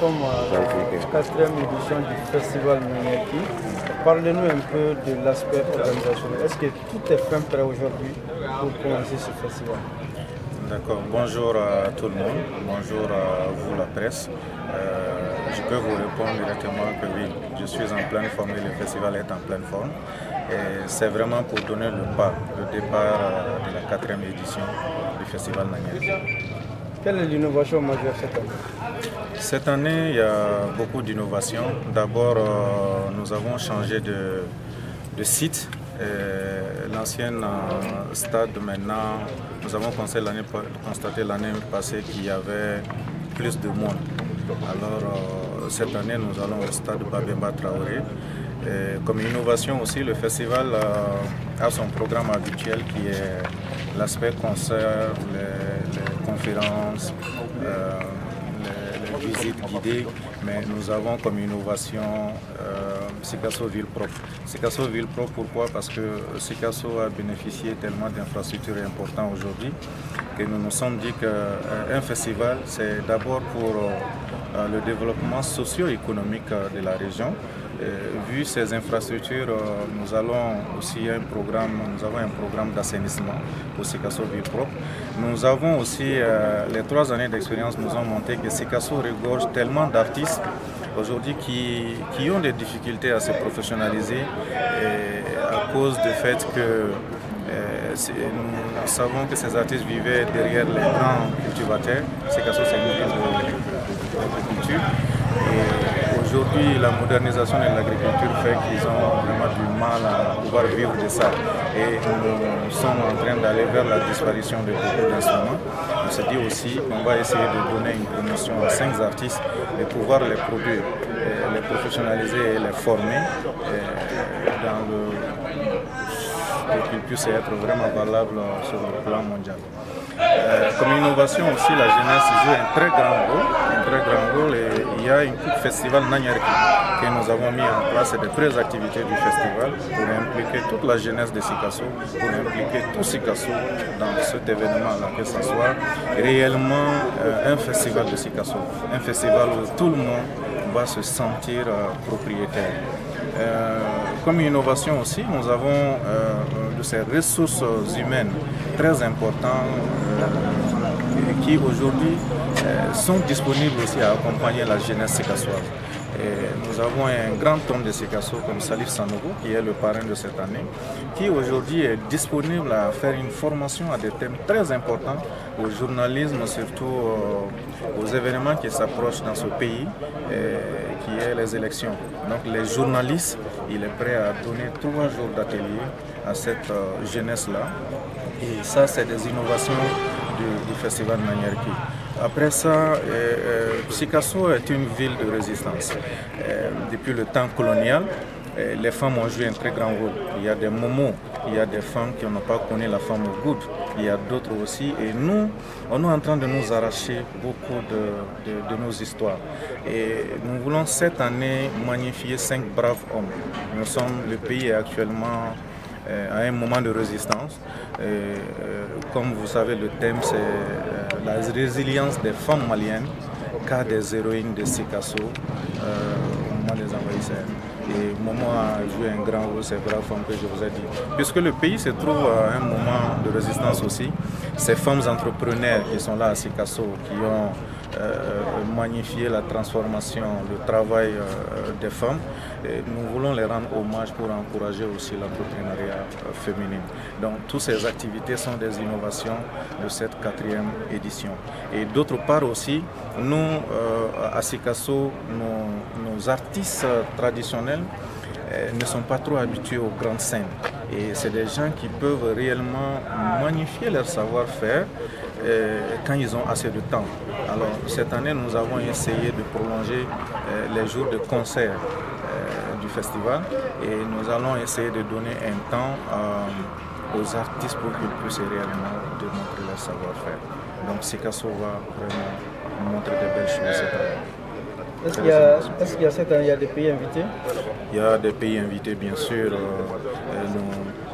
sommes à la 4e édition du Festival Nanyerki. Parlez-nous un peu de l'aspect organisationnel. Est-ce que tout est fin prêt aujourd'hui pour commencer ce festival? D'accord. Bonjour à tout le monde. Bonjour à vous la presse. Je peux vous répondre directement que oui, je suis en pleine forme et le festival est en pleine forme. Et c'est vraiment pour donner le départ de la 4e édition du Festival Nanyerki. Quelle est l'innovation majeure cette année? Cette année, il y a beaucoup d'innovations. D'abord, nous avons changé de site. L'ancien stade, maintenant, nous avons constaté l'année passée qu'il y avait plus de monde. Alors, cette année, nous allons au stade Babemba Traoré. Comme innovation aussi, le festival a son programme habituel qui est l'aspect concert, les conférences, les visites guidées, mais nous avons comme innovation Sikasso Ville Propre. Sikasso Ville Propre, pourquoi? Parce que Sikasso a bénéficié tellement d'infrastructures importantes aujourd'hui que nous nous sommes dit qu'un festival, c'est d'abord pour le développement socio-économique de la région. Vu ces infrastructures, nous avons un programme d'assainissement pour Sikasso Ville Propre. Nous avons aussi, les 3 années d'expérience nous ont montré que Sikasso regorge tellement d'artistes aujourd'hui qui ont des difficultés à se professionnaliser à cause du fait que nous savons que ces artistes vivaient derrière les grands cultivateurs. Sikasso, c'est une ville d'agriculture. Aujourd'hui, la modernisation de l'agriculture fait qu'ils ont vraiment du mal à pouvoir vivre de ça. Et nous sommes en train d'aller vers la disparition de beaucoup d'instruments. On s'est dit aussi qu'on va essayer de donner une promotion à 5 artistes et pouvoir les produire, les professionnaliser et les former pour qu'ils puissent être vraiment valables sur le plan mondial. Comme innovation aussi, la jeunesse joue un très grand rôle et il y a un festival Nanyerki que nous avons mis en place, c'est des vraies activités du festival pour impliquer toute la jeunesse de Sikasso, pour impliquer tout Sikasso dans cet événement-là, que ce soit réellement un festival de Sikasso, un festival où tout le monde va se sentir propriétaire. Comme innovation aussi, nous avons de ces ressources humaines très importantes qui aujourd'hui sont disponibles aussi à accompagner la jeunesse sikassoise. Nous avons un grand homme de Sikasso comme Salif Sanogo, qui est le parrain de cette année, qui aujourd'hui est disponible à faire une formation à des thèmes très importants, au journalisme, surtout aux événements qui s'approchent dans ce pays, qui est les élections. Donc les journalistes, il est prêt à donner 3 jours d'atelier à cette jeunesse-là. Et ça, c'est des innovations du Festival Nanyerki. Après ça, Sikasso est une ville de résistance. Depuis le temps colonial, les femmes ont joué un très grand rôle. Il y a des moments, il y a des femmes qui n'ont pas connu la femme au good. Il y a d'autres aussi. Et nous, on est en train de nous arracher beaucoup de nos histoires. Et nous voulons cette année magnifier 5 braves hommes. Le pays est actuellement à un moment de résistance. Comme vous savez, le thème c'est la résilience des femmes maliennes, cas des héroïnes de Sikasso au moment des envahisseurs. Et Momo a joué un grand rôle, ces braves femmes que je vous ai dit. Puisque le pays se trouve à un moment de résistance aussi, ces femmes entrepreneurs qui sont là à Sikasso, qui ont magnifié la transformation, le travail des femmes, et nous voulons les rendre hommage pour encourager aussi l'entrepreneuriat féminin. Donc toutes ces activités sont des innovations de cette 4e édition. Et d'autre part aussi, nous à Sikasso, nos artistes traditionnels ne sont pas trop habitués aux grandes scènes. Et c'est des gens qui peuvent réellement magnifier leur savoir-faire quand ils ont assez de temps. Alors cette année, nous avons essayé de prolonger les jours de concert du festival et nous allons essayer de donner un temps aux artistes pour qu'ils puissent réellement démontrer leur savoir-faire. Donc Sikasso va vraiment montrer de belles choses cette année. Est-ce qu'il y a cette année, il y a des pays invités? Il y a des pays invités, bien sûr.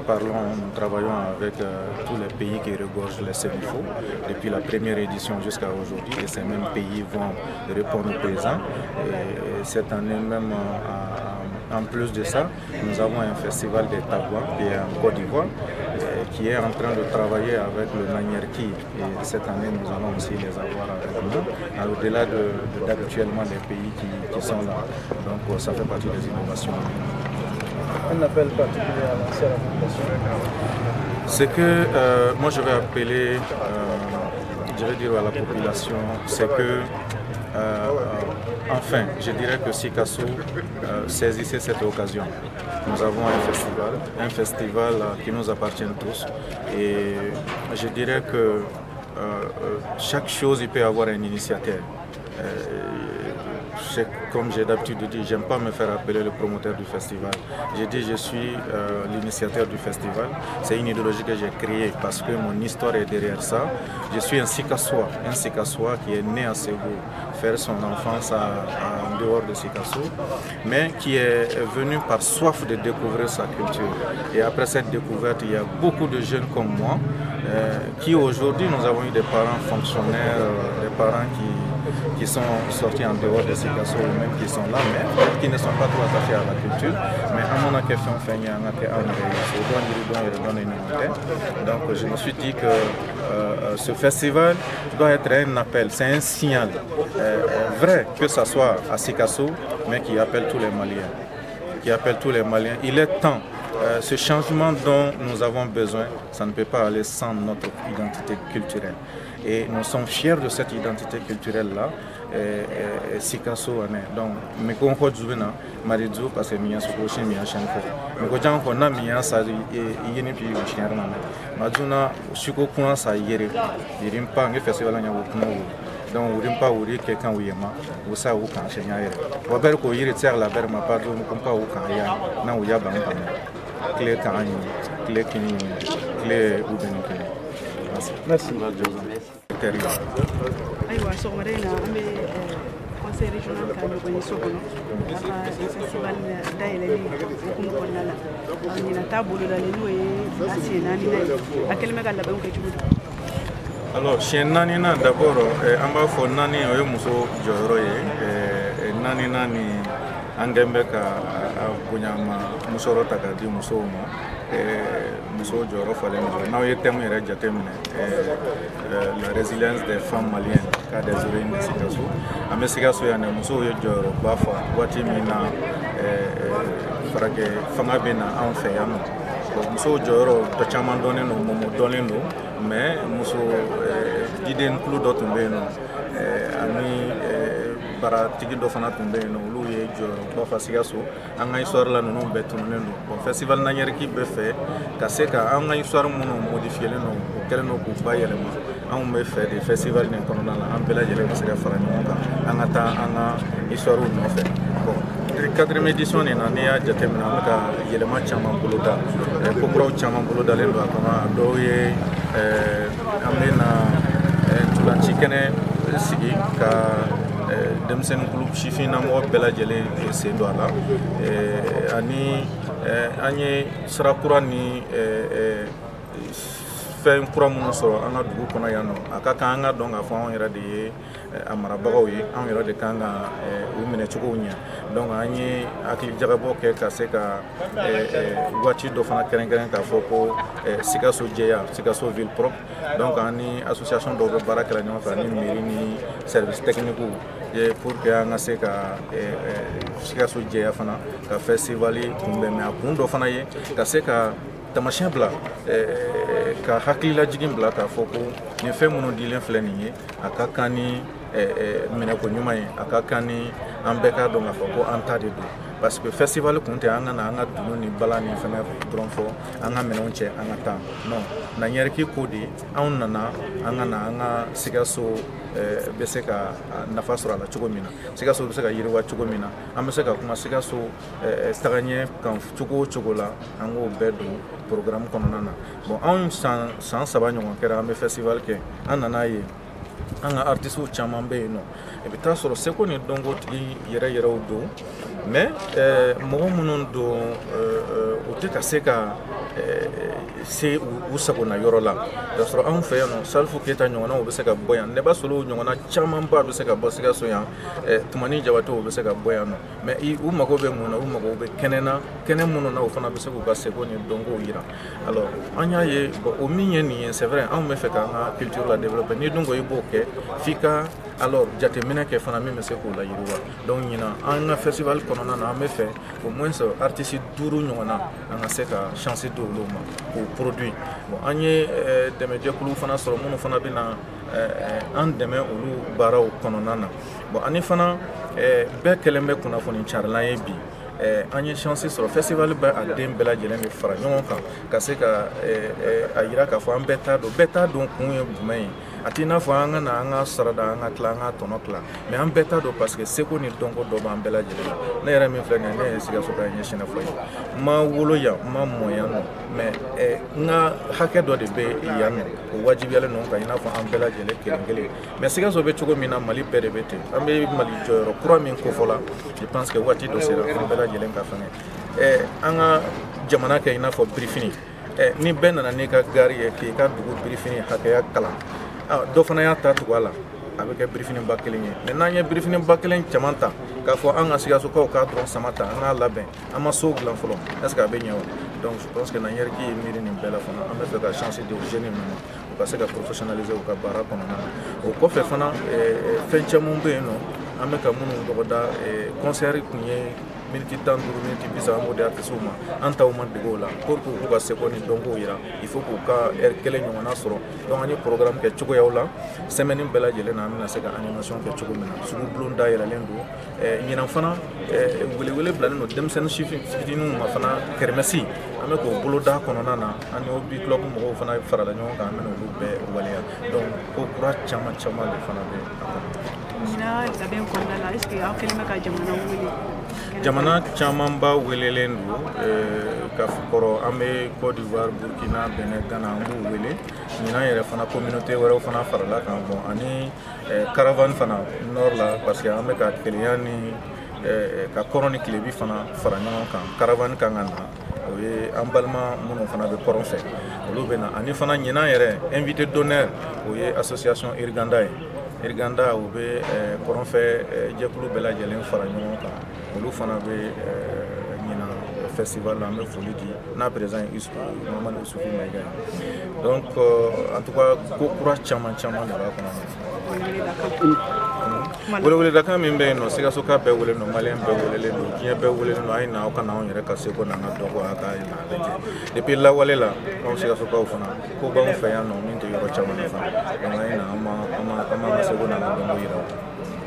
nous travaillons avec tous les pays qui regorgent les CENIFO depuis la première édition jusqu'à aujourd'hui, et ces mêmes pays vont répondre présent. Et cette année même, en plus de ça, nous avons un festival des Tabouans qui est en Côte d'Ivoire, qui est en train de travailler avec le Nanyerki, et cette année nous allons aussi les avoir avec nous, au-delà d'actuellement des pays qui sont là. Donc ça fait partie des innovations. Un appel particulier à lancer à la population? C'est que moi je vais appeler, je vais dire à la population, c'est que enfin, je dirais que Sikasso saisissait cette occasion. Nous avons un festival qui nous appartient tous, et je dirais que chaque chose il peut avoir un initiateur. Comme j'ai d'habitude de dire, j'aime pas me faire appeler le promoteur du festival. J'ai dit je suis l'initiateur du festival. C'est une idéologie que j'ai créée parce que mon histoire est derrière ça. Je suis un Sikassois qui est né à Ségou, faire son enfance en dehors de Sikasso, mais qui est venu par soif de découvrir sa culture. Et après cette découverte, il y a beaucoup de jeunes comme moi qui aujourd'hui, nous avons eu des parents fonctionnaires, des parents qui sont sortis en dehors de Sikasso, ou même qui sont là, mais qui ne sont pas trop attachés à la culture. Mais à mon question, donc je me suis dit que ce festival doit être un appel, c'est un signal vrai, que ce soit à Sikasso, mais qui appelle tous les Maliens. Il est temps. Ce changement dont nous avons besoin, ça ne peut pas aller sans notre identité culturelle. Et nous sommes fiers de cette identité culturelle-là. Sikasso en est. Donc, je suis Maridzo parce que je suis donc wurimpa wuri ke kan wuyema wusa wu kan shenya yere wa ber ko yiri tsar la ber ma pardo mu kumpa wu kan ya na wu ya ban ban clé kan ani clé kini clé u beni kini merci aywa so marena ambe conseil régional kan ko ni sokono aka festival daile ni ko ko nala ni na tabulu da ni asi na ni akele me galla be ko tudu. Alors, chez Nanina, d'abord, on va faire Nani au Muso Joroye, Nani Angembeka, Bunyama, Musorota, di Musomo, Muso Joro Falemo. Now, il y a la résilience des femmes maliennes, car des origines de Sikasso. À Messikasso, il y a un Muso Joro, Bafa, Watimina, Frage, Fangabina, Anfeyano. Muso Joro, Tachaman Doneno, Momo Doneno. Mais muso diden plus d'autres beno ami bara tigi do fana tumbe no lu ye jo ba fasiga so anga histoire la no betu no bon festival na nyere ki be fe ka se ka anga histoire mo modifier le no kele no ku ba yele mo an be fe de festival ne kono na an bela jele ka se ka fara no ka anga ta anga histoire no fe bon 4e édition ni na ya jatemna ka yele ma chama buluda ko pro chama buluda le do akama do ye amena tulanchikene sigi ka demsen groupe chifina mo bela jele se do ala ani anye srakura ni fɛn kura minnu sɔrɔ an ka dugu kɔnɔ yan nɔ a ka kan an ka dɔn k'a fɔ anw yɛrɛ de ye a marabagaw ye anw yɛrɛ de kan ka u minɛ cogow ɲɛ donc an ye hakilijagabɔ kɛ ka se ka waati dɔ fana kɛrɛnkɛrɛn k'a fɔ ko Sikasso jɛya Sikasso ville propre donc an ni association dɔw bɛ baara kɛla ɲɔgɔn fɛ ani mairie ni service technique pour que an ka se ka Sikasso jɛya fana ka festival kunbɛn mais a kun dɔ fana ye ka se ka tamasiyɛn bila ka hakilila jigin bila k'a fɔ ko nin fɛn minnu dilen filɛ nin ye a ka kan ni minɛko ɲuman ye a ka kan ni an bɛɛ k'a dɔn k'a fɔ ko an ta de don parce que festival kun tɛ an ka na an ka dunu ni bala ni fɛngɛ dɔrɔn fɔ an ka minɛnw cɛ an ka taa non Nanyerki ko de anw nana an ka na an ka Sikasso bɛ se ka nafa sɔrɔ a la cogo min na Sikasso bɛ se ka yiriwa cogo min na an bɛ se ka kuma Sikasso tagaɲɛ kan cogo o cogo la an k'o bɛɛ don programme kɔnɔna na bon anw san 3 ɲɔgɔn kɛra an bɛ festival kɛ an nana ye an ka artistes caman bɛ yen nɔ i bɛ taa sɔrɔ seko ni dɔnko tigi yɛrɛ yɛrɛw don mais mɔgɔ minnu don u tɛ ka se ka se u sagona yɔrɔ la k'a sɔrɔ anw fɛ yan nɔ Salifu Keyita ɲɔgɔnnaw bɛ se ka bɔ yan Neba Solo ɲɔgɔnna camanba bɛ se ka bɔ Sikaso yan Tumani Jabatew bɛ se ka bɔ yan nɔ mais u mago bɛ mun na u mago bɛ kɛnɛ na kɛnɛ minnu na u fana bɛ se k'u ka seko ni dɔnkow yira alors an y'a ye o min ye nin ye c'est vrai anw bɛ fɛ k'an ka culture la développer ni dun ko i b'o kɛ f'i ka alors jateminɛ kɛ fana min bɛ se k'o layiriwa donc ɲinan an ka festival kɔnɔna na an bɛ fɛ au moins artiste 5 ɲɔgɔnna an ka se ka chance di olu ma k'o produit bon an ye dɛmɛjɛkulu fana sɔrɔ minnu fana bɛ na an dɛmɛ olu baaraw kɔnɔna na bon ani fana bɛɛ kɛlen bɛ kunnafoni carilan ye bi an ye chance sɔrɔ festival bɛ a den bɛɛ lajɛlen de fara ɲɔgɔn kan ka se ka a yira k'a fɔ an bɛɛ t'a dɔn kun ye jumɛn ye a t'i n'a fɔ an ka na an ka sarada an ka tila an ka tɔnɔ tila mais an bɛɛ t'a dɔn parce que seko ni dɔnko dɔ b'an bɛɛ lajɛlen la ne yɛrɛ min filɛ nin ye ne ye Sikaso ka ɲɛsinɛ fɔ ye n ma wolo yan n ma mɔ yan nɔ mais n ka hakɛ dɔ de bɛ yan nɔ o wajibiyalen ninnu kan i n'a fɔ an bɛɛ lajɛlen kelen kelen mais Sikaso bɛ cogo min na Mali bɛɛ de bɛ ten an bɛ Mali jɔyɔrɔ kura min kofɔla je pense que waati dɔ sera an bɛɛ lajɛlen ka fɛngɛ an ka jamana kɛ i n'a fɔ birifini ni bɛɛ nana n'i ka gari ye k'i ka dugu birifini hakɛya kalan dɔ fana y'a ta tugu a la a bɛ kɛ birifini ba kelen ye mais n'an ye birifini ba kelen caman ta k'a fɔ an ka Sikasokaw k'a dɔrɔn sama ta an k'a labɛn an ma so dilan fɔlɔ est ce que a bɛ ɲɛ wa donc je pense que Nayɛrɛki ye miiri nin bɛɛ la fana an bɛ fɛ ka chance di aux jeunes ninnu u ka se ka professionnaliser u ka baara kɔnɔna na o kɔfɛ fana fɛn caman bɛ yen nɔ an bɛ ka minnu dɔgɔda concert kun ye miniti 15 miniti 30 an b'o di artistes ma an taw ma dege o la pour que u k'u ka seko ni dɔnkow yira il faut k'u ka heure kelen ɲɔgɔnna sɔrɔ donc an ye programme kɛ cogoyaw la semaine bɛɛ lajɛlen na an bɛna se ka animation kɛ cogo min na sugu bulon dayɛlɛlen don ɲinan fana welewele bilalen don denmisɛnnin fitininw ma fana kɛrɛmɛsi an bɛ k'o bolo da kɔnɔna na an ni Obi club mɔgɔw fana farala ɲɔgɔn kan an bɛna olu bɛɛ waleya donc ko kura caman caman de fana bɛ a kɔnɔ. Ɲinan labɛn kɔnɔna la est-ce que aw kɛlen bɛ ka jamana wele jamana camanba welelen don ka kɔrɔ an bɛ Côte d'Ivoire Burkina Benin Ghana an b'u wele ɲinan yɛrɛ fana communauté wɛrɛw fana farala kan bon ani caravane fana nord la parce que an bɛ ka Keleya ni ka Kɔrɔn ni Kilebi fana fara ɲɔgɔn kan caravane kan ka na o ye an balima minnu fana bɛ Kɔrɔn fɛ olu bɛ na ani fana ɲinan yɛrɛ invité d'honneur o ye association Iriganda ye Iriganda o bɛ Kɔrɔn fɛ jɛkulu bɛɛ lajɛlen fara ɲɔgɔn kan olu fana bɛ ɲinan festival la an bɛ foli di n'a président ye Mamadu Isufu Mayiga ye donc en tout cas ko kura caman caman de b'a kɔnɔ weleweledakan min bɛ yen nɔ Sikasoka bɛɛ wele don Maliyɛn bɛɛ welelen don diɲɛ bɛɛ welelen don a ye na aw ka na anw yɛrɛ ka seko n'an ka dɔnko a ka lajɛ depuis lawale la anw Sikasokaw fana ko b'anw fɛ yan nɔ min tɛ yɔrɔ caman na fana donc a ye na an ma ka seko n'an ka dɔnko yira